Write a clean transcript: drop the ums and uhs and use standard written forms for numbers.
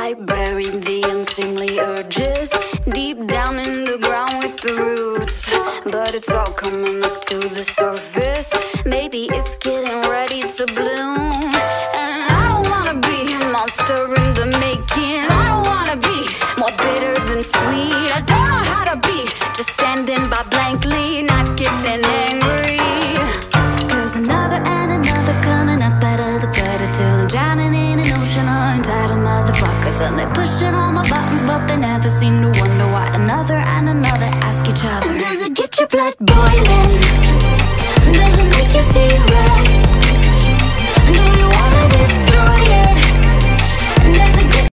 I buried the unseemly urges deep down in the ground with the roots, but it's all coming up to the surface. Maybe it's getting ready to bloom. And I don't wanna be a monster in the making. I don't wanna be more bitter than sweet. I don't know how to be just standing by blankly, not getting angry. Cause another and another coming up out of the gutter till I'm drowning in an ocean of entitled motherfuckers. And they're pushing all my buttons, but they never seem to wonder why another and another ask each other, does it get your blood boiling? Does it make you see red? Do you wanna destroy it?